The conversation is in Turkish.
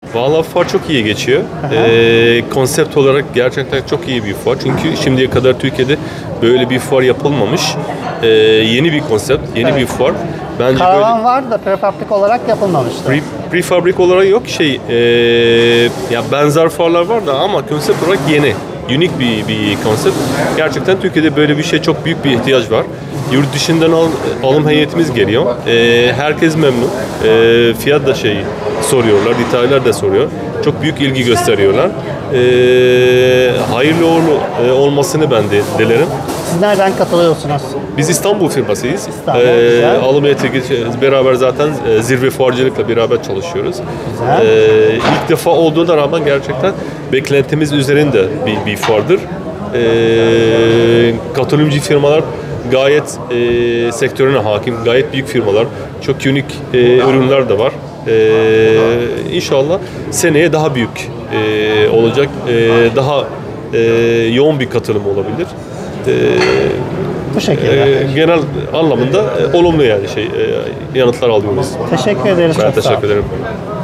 Vallahi fuar çok iyi geçiyor. Konsept olarak gerçekten çok iyi bir fuar. Çünkü şimdiye kadar Türkiye'de böyle bir fuar yapılmamış. Yeni bir konsept, yeni bir fuar. Bence Karavan böyle var da prefabrik olarak yapılmamıştı. prefabrik olarak yok ya benzer fuarlar var da ama konsept olarak yeni. Unik bir konsept. Gerçekten Türkiye'de böyle bir şey çok büyük bir ihtiyaç var. Yurt dışından alım heyetimiz geliyor. Herkes memnun. Fiyat da soruyorlar, detaylar da soruyor. Çok büyük ilgi gösteriyorlar. Hayırlı uğurlu olmasını ben de dilerim. Siz nereden katılıyorsunuz? Biz İstanbul firmasıyız. İstanbul, güzel. Alım heyeti beraber zaten zirve fuarcılıkla beraber çalışıyoruz. Güzel. İlk defa olduğuna rağmen gerçekten beklentimiz üzerinde bir fuardır. Katılımcı firmalar gayet sektörüne hakim, gayet büyük firmalar, çok unik ürünler de var. İnşallah seneye daha büyük olacak, daha yoğun bir katılım olabilir. Bu şekilde. Genel anlamında olumlu yani yanıtlar alıyoruz. Teşekkür ederiz. Ben Çok sağ olun. teşekkür ederim.